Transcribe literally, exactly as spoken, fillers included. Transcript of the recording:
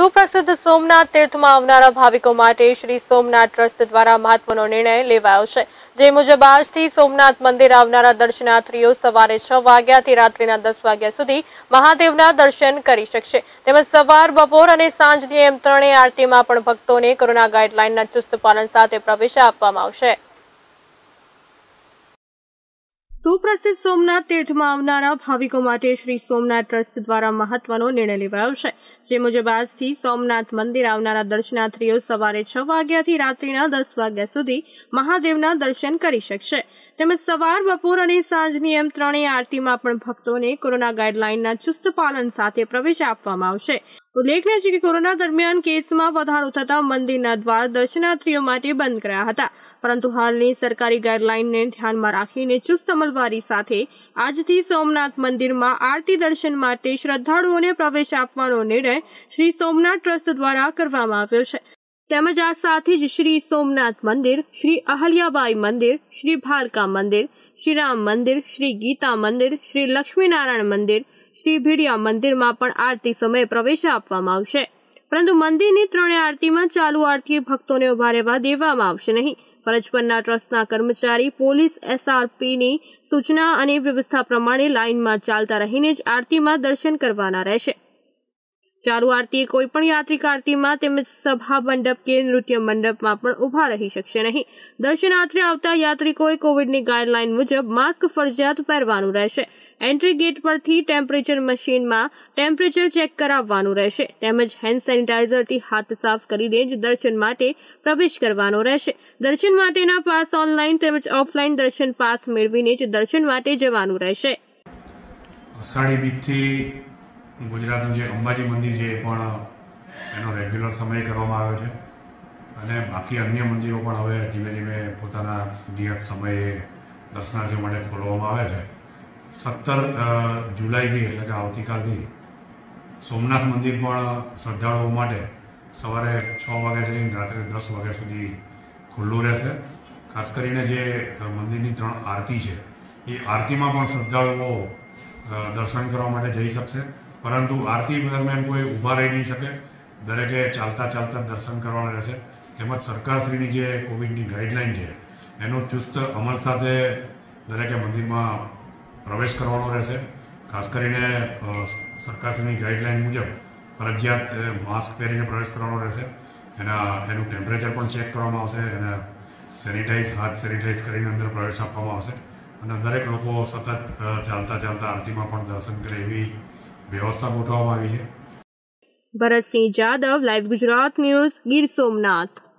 સુપ્રસિદ્ધ સોમનાથ તીર્થમાં આવનારા ભાવિકો માટે શ્રી સોમનાથ ટ્રસ્ટ દ્વારા મહત્વનો નિર્ણય લેવાયો છે, જે મુજબ આજથી સોમનાથ મંદિર આવનારા દર્શનાર્થીઓ સવારે છ વાગ્યાથી રાત્રિના દસ વાગ્યા સુધી મહાદેવના દર્શન કરી શકશે। તેમજ સવાર, બપોર અને સાંજની એમ ત્રણેય આરતીમાં પણ ભક્તોને કોરોના ગાઈડલાઈનના ચુસ્ત પાલન સાથે પ્રવેશ આપવામાં આવશે। સુપ્રસિદ્ધ સોમનાથ તીર્થમાં આવનારા ભાવિકો માટે શ્રી સોમનાથ ટ્રસ્ટ દ્વારા મહત્વનો નિર્ણય લેવાયો છે, જે મુજબ આજથી સોમનાથ મંદિર આવનારા દર્શનાર્થીઓ સવારે છ વાગ્યાથી રાત્રિના દસ વાગ્યા સુધી મહાદેવના દર્શન કરી શકશે। તેમજ સવાર, બપોર અને સાંજની એમ ત્રણેય આરતીમાં પણ ભક્તોને કોરોના ગાઈડલાઈનના ચુસ્ત પાલન સાથે પ્રવેશ આપવામાં આવશે। ઉલ્લેખનીય છે કે કોરોના દરમિયાન કેસમાં વધારો થતા મંદિરના દ્વાર દર્શનાર્થીઓ માટે બંધ કરાયા હતા, પરંતુ હાલની સરકારી ગાઈડલાઈનને ધ્યાનમાં રાખીને ચુસ્ત અમલવારી સાથે આજથી સોમનાથ મંદિરમાં આરતી દર્શન માટે શ્રદ્ધાળુઓને પ્રવેશ આપવાનો નિર્ણય શ્રી સોમનાથ ટ્રસ્ટ દ્વારા કરવામાં આવ્યો છે। તેમજ આ સાથે જ શ્રી સોમનાથ મંદિર, શ્રી અહલ્યાબાઈ મંદિર, શ્રી ભાલકા મંદિર, શ્રી રામ મંદિર, શ્રી ગીતા મંદિર, શ્રી લક્ષ્મીનારાયણ મંદિર, શ્રી ભીડિયા મંદિરમાં પણ આરતી સમયે પ્રવેશ આપવામાં આવશે, પરંતુ મંદિરની ત્રણેય આરતીમાં ચાલુ આરતીએ ભક્તોને ઉભા રહેવા દેવામાં આવશે નહીં। ફરજ પરના ટ્રસ્ટના કર્મચારી, પોલીસ, એસઆરપીની સૂચના અને વ્યવસ્થા પ્રમાણે લાઇનમાં ચાલતા રહીને જ આરતીમાં દર્શન કરવાના રહેશે। ચાલુ આરતીએ કોઈ પણ યાત્રિક આરતીમાં તેમજ સભા મંડપ કે નૃત્ય મંડપમાં પણ ઉભા રહી શકશે નહીં। દર્શનાર્થે આવતા યાત્રિકોએ કોવિડની ગાઈડલાઈન મુજબ માસ્ક ફરજિયાત પહેરવાનું રહેશે। એન્ટ્રી ગેટ પરથી ટેમ્પરેચર મશીનમાં ટેમ્પરેચર ચેક કરાવવાનું રહેશે, તેમજ હેન્ડ સેનિટાઈઝરથી હાથ સાફ કરીને જ દર્શન માટે પ્રવેશ કરવાનો રહેશે। દર્શન માટેના પાસ ઓનલાઈન તેમજ ઓફલાઈન દર્શન પાસ મેળવીને જ દર્શન માટે જવાનું રહેશે। અષાઢી બીજથી ગુજરાતનું જે અંબાજી મંદિર છે એ પણ એનો રેગ્યુલર સમય કરવામાં આવ્યો છે અને બાકી અન્ય મંદિરો પણ હવે ધીમે ધીમે પોતાના નિયત સમયે દર્શનાર્થીઓ માટે ખોલવામાં આવે છે। સત્તર જુલાઈથી એટલે કે આવતીકાલથી સોમનાથ મંદિર પણ શ્રદ્ધાળુઓ માટે સવારે છ વાગ્યાથી લઈને રાત્રે દસ વાગ્યા સુધી ખુલ્લું રહેશે। ખાસ કરીને જે મંદિરની ત્રણ આરતી છે એ આરતીમાં પણ શ્રદ્ધાળુઓ દર્શન કરવા માટે જઈ શકશે, પરંતુ આરતી દરમિયાન કોઈ ઊભા રહી નહીં શકે, દરેકે ચાલતા ચાલતા દર્શન કરવાના રહેશે। તેમજ સરકારશ્રીની જે કોવિડની ગાઈડલાઈન છે એનો ચુસ્ત અમલ સાથે દરેકે મંદિરમાં પ્રવેશ કરવાનો રહેશે। ખાસ કરીને સરકારશ્રીની ગાઈડલાઈન મુજબ ફરજિયાત માસ્ક પહેરીને પ્રવેશ કરવાનો રહેશે, એના એનું ટેમ્પરેચર પણ ચેક કરવામાં આવશે, એને સેનિટાઈઝ હાથ સેનિટાઈઝ કરીને અંદર પ્રવેશ આપવામાં આવશે અને દરેક લોકો સતત ચાલતા ચાલતા આરતીમાં પણ દર્શન કરે એવી વ્યવસ્થા ગોઠવવામાં આવી છે। Bharatsinh Jadav, live Gujarat news, Gir Somnath.